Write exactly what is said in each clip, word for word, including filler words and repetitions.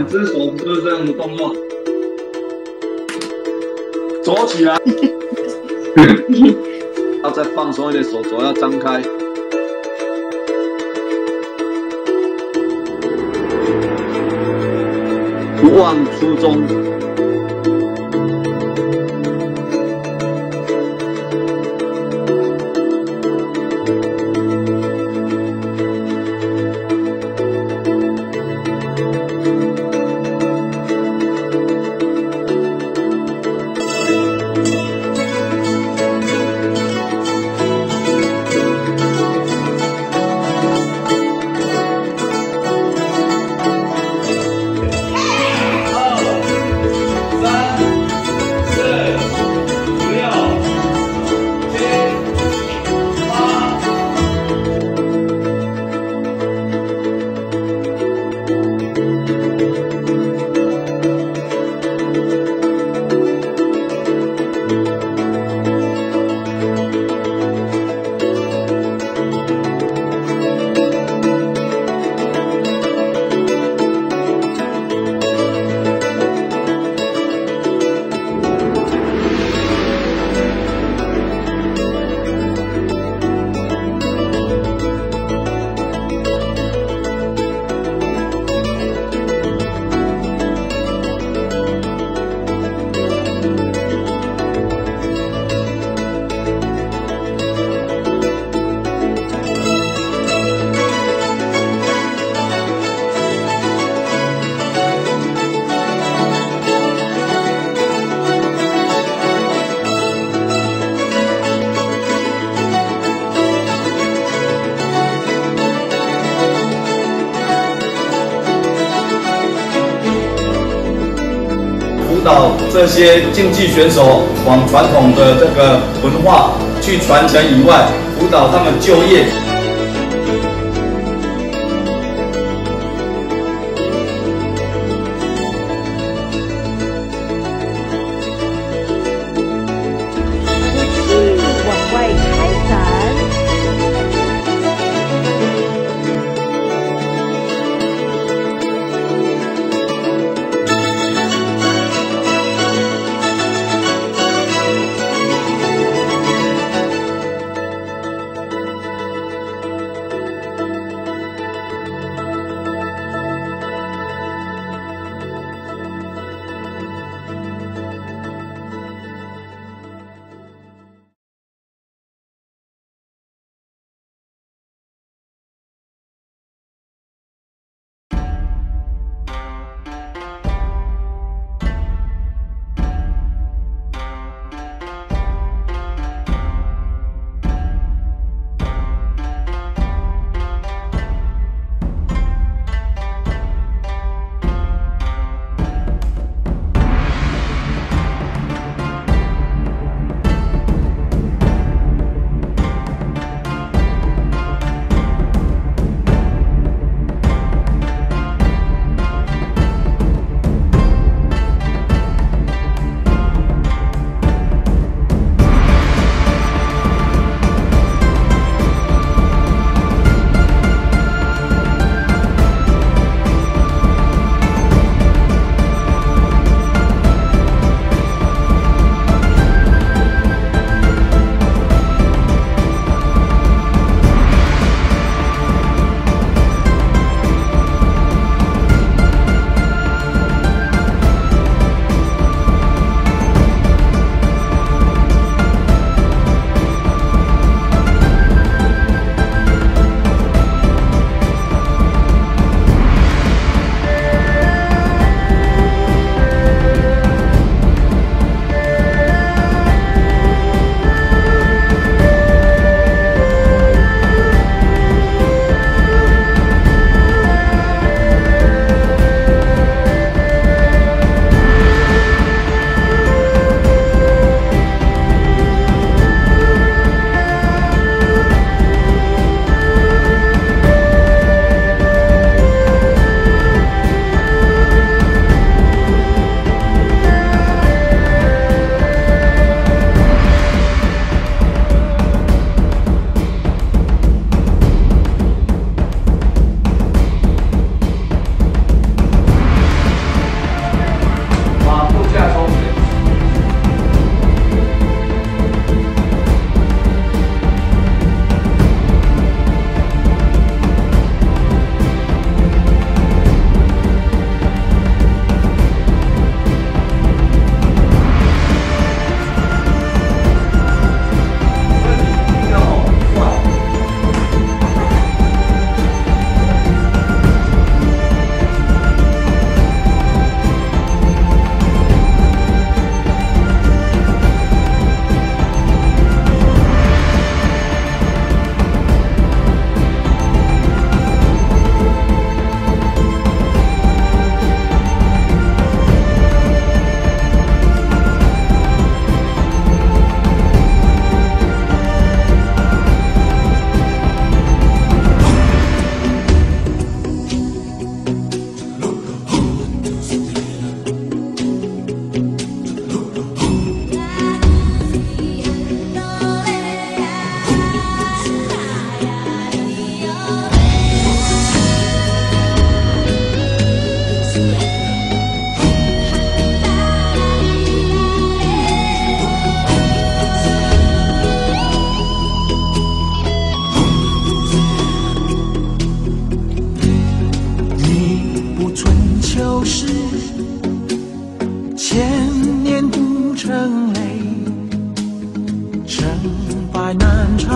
两只手是不是这样的动作？走起来。要再放松一点，手肘要张开。不忘初衷。 辅导这些竞技选手往传统的这个文化去传承以外，辅导他们就业。 武器往外开展。 好，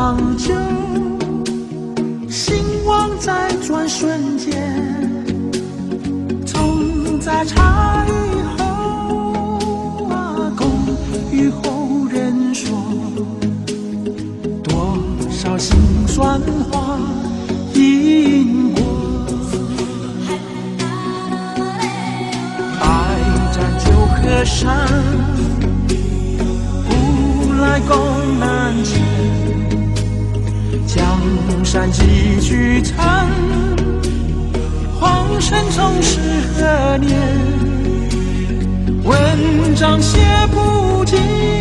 长久，兴亡在转瞬间。总在茶余后啊，共与后人说，多少辛酸话因过。百战九河山，古来功难全。江山几聚残，黄尘总是何年？文章写不尽，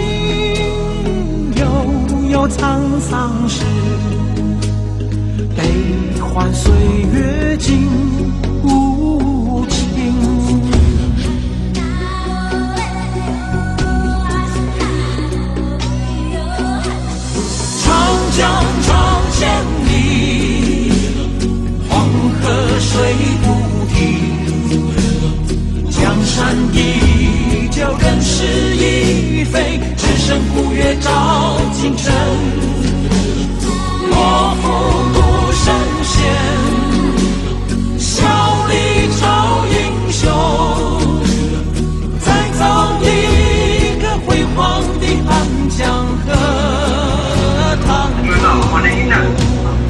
悠悠沧桑事。悲欢岁月尽无情。长江长千里，黄河水不停。江山依旧，人事已非，只剩古月照今晨。莫负独身险，笑里找英雄，再造一个辉煌的安江和唐突。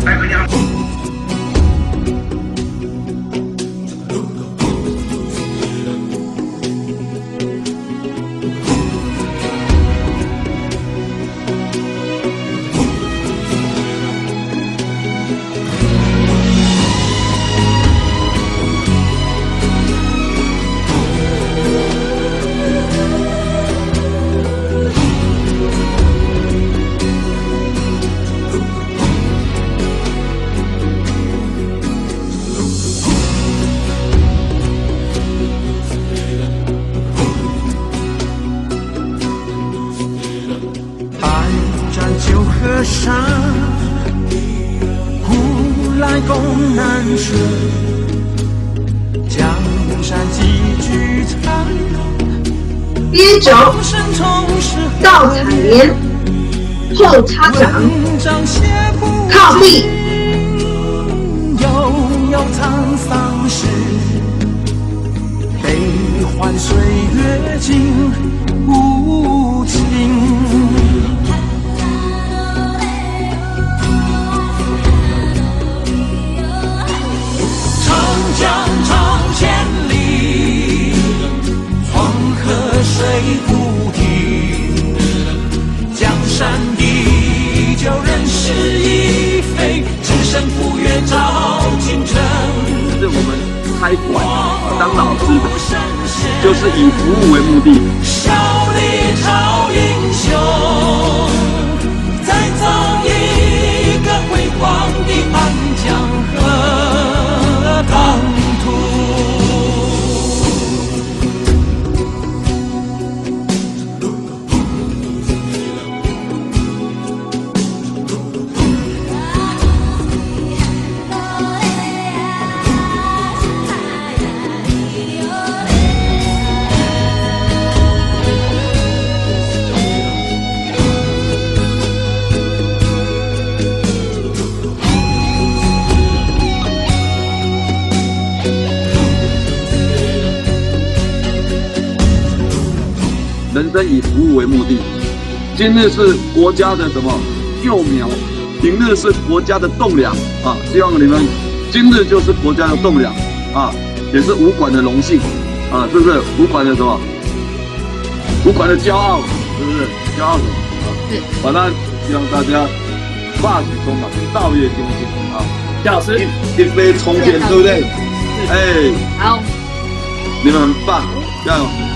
河山，古来功难顺，江山几聚残。 编轴稻采莲，后插掌，靠地。 悠悠沧桑事，悲欢岁月尽无情。江长千里，黄河水不停。江山依旧，人事已非，只剩古月照今晨。 是我们开馆当老师的，就是以服务为目的。 笑里找英雄，再造一个辉煌的安江和唐突。 人生以服务为目的。今日是国家的什么幼苗，明日是国家的栋梁啊！希望你们今日就是国家的栋梁啊，也是武馆的荣幸啊，是不是？武馆的什么？武馆的骄傲，是不是？骄傲什么啊？ 是。 反正希望大家发举充满，道业精进啊！ 夏老师， 一一飞冲天，对不对？哎， 好， 你们很棒，加油！